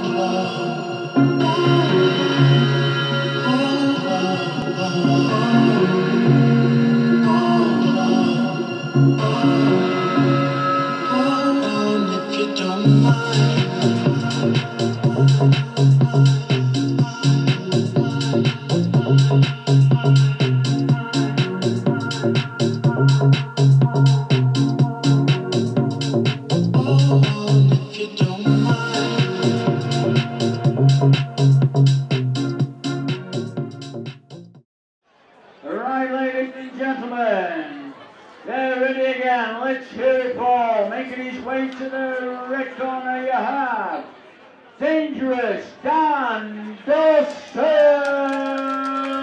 Dangerous Dan Dawson!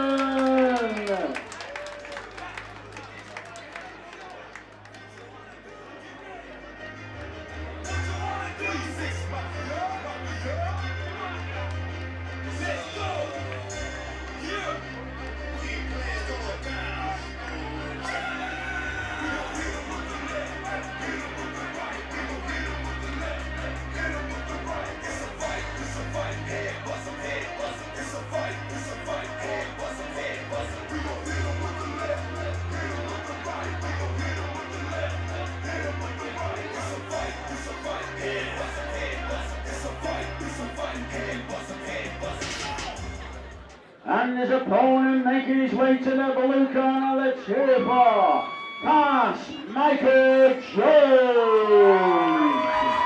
And his opponent making his way to the blue corner, let's hear it for Micah Jones.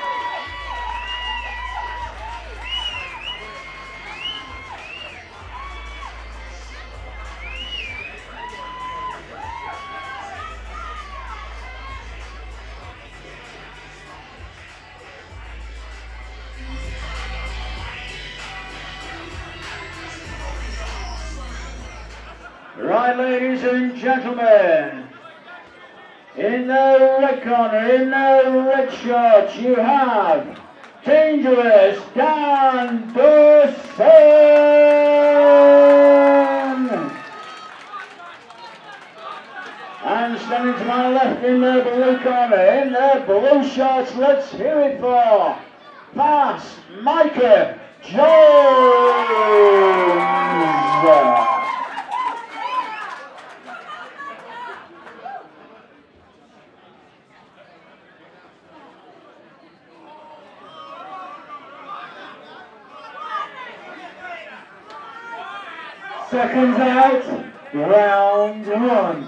Right, ladies and gentlemen, in the red corner, in the red shorts, you have Dangerous Dan Dawson! And standing to my left in the blue corner, in the blue shorts, let's hear it for Micah Jones! Seconds out, round one.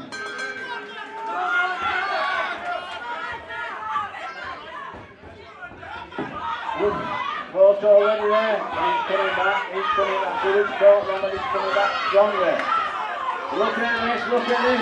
Fought already there, he's coming back to his court, but he's coming back stronger. Look at this.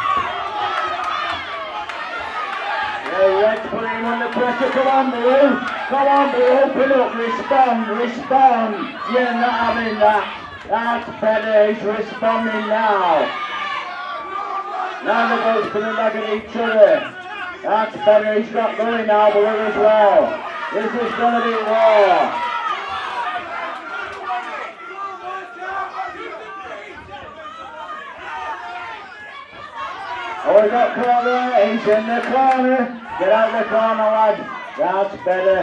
The Reds putting him under pressure, come on Blue, open up, respond, you're not having that. That's better, he's responding now. Now they're both coming back at each other. That's better, he's got going now, Blue as well. This is going to be war. Oh, he got caught there, he's in the corner. Get out the corner, lad. That's better.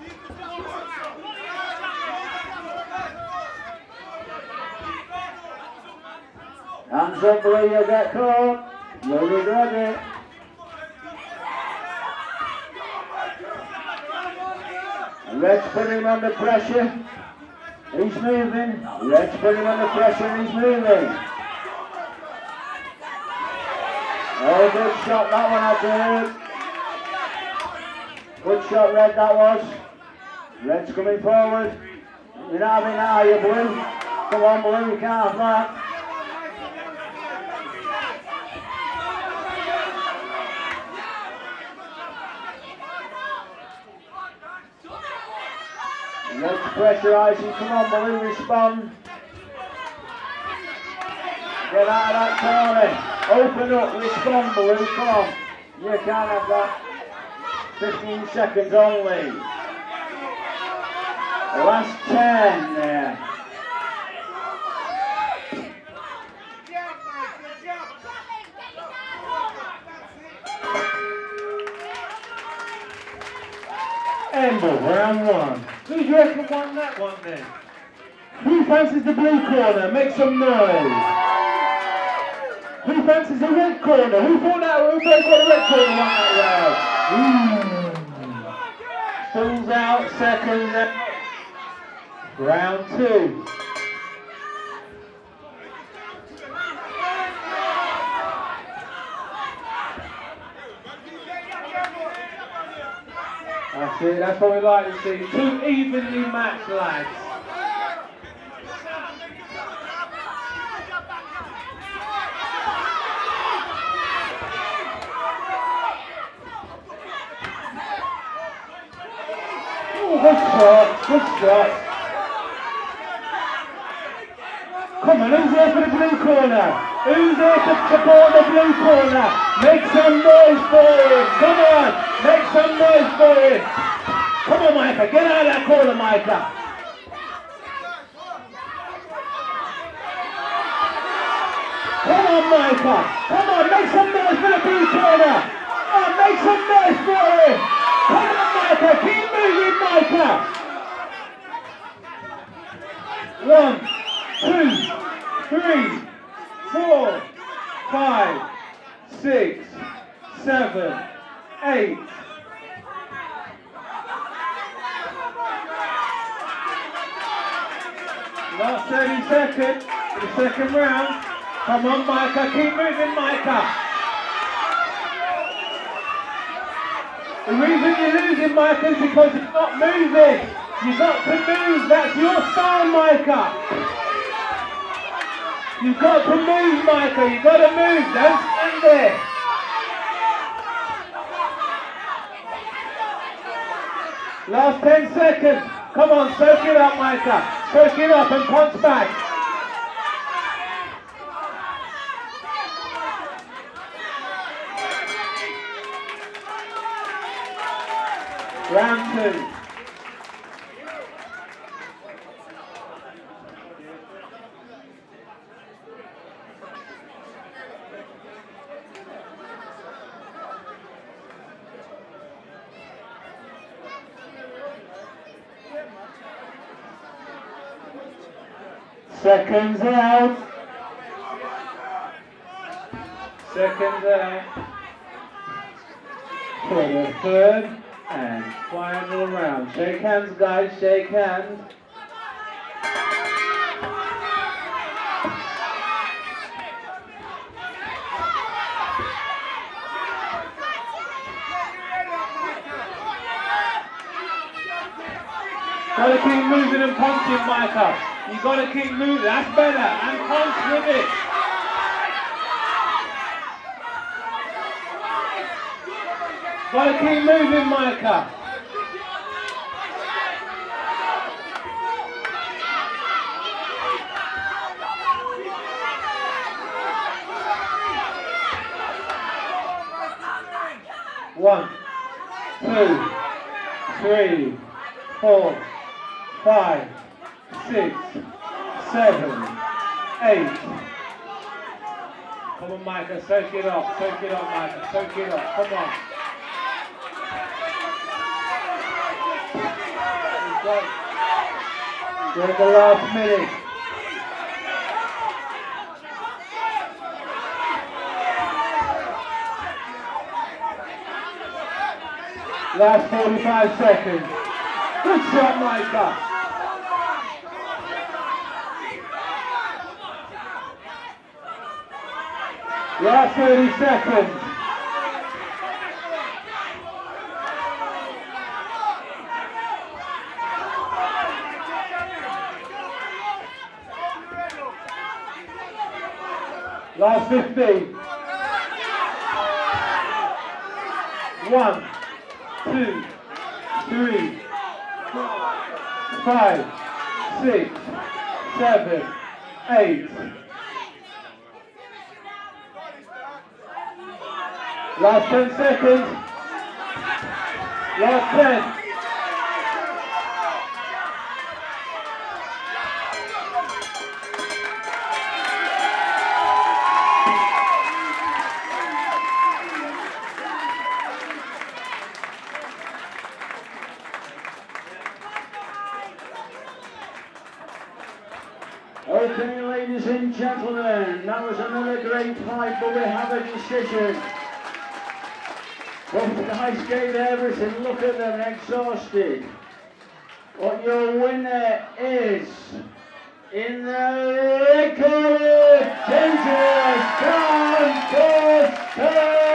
Hands up, Blue, you get caught. You regret it. Red's putting him under pressure. He's moving. Red's putting him under pressure. He's moving. Oh, good shot that one, I do. Good shot, Red, that was. Red's coming forward. You're not having that, are you, Blue? Come on, Blue, you can't have that. Let's pressurise him, come on Blue, respond. Get out of that corner. Open up, respond Blue, come on. You can't have that. 15 seconds only. Last 10 there. End of round one. on. Who do you reckon won that one then? Who fancies the blue corner? Make some noise. Who fancies the red corner? Who thought the red corner won that round? Falls out, seconds out. Round 2. That's it, that's what we like to see. 2 evenly matched lads. Oh, good shot, good shot. Come on, who's there for the blue corner? Who's there to support the blue corner? Make some noise for him. Come on, make some noise for him. Come on, Micah, get out of that corner, Micah. Come on, Micah. Come on, make some noise for the blue corner. Oh, make some noise for him. Come on, Micah, keep moving, Micah. 1, 2, 3, 4, 5, 6, 7, 8. Last 30 seconds for the second round. Come on, Micah, keep moving, Micah. The reason you're losing, Micah, is because it's not moving. You've got to move, that's your style, Micah. You've got to move, Micah, you've got to move, don't stand there. Last 10 seconds. Come on, soak it up, Micah. Soak it up and punch back. Round 2. Seconds out. Seconds out. For the third and final round. Shake hands, guys, shake hands. Gotta keep moving and punching, Micah. You gotta keep moving, that's better, and punch with it. Gotta keep moving, Micah. One, 2, 3, 4, 5, 6, 7, 8. Come on, Micah, soak it up, Micah, soak it up, come on. We're in the last minute. Last 45 seconds. Good shot, Micah. Last 30 seconds. Last 15. 1, 2, 3, 4, 5, 6, 7, 8. Last 10 seconds. Last 10. Okay, ladies and gentlemen, that was another great fight, but we have a decision. Both guys gave everything. Look at them, exhausted. What your winner is, in the red corner, dangerous Dan Dawson.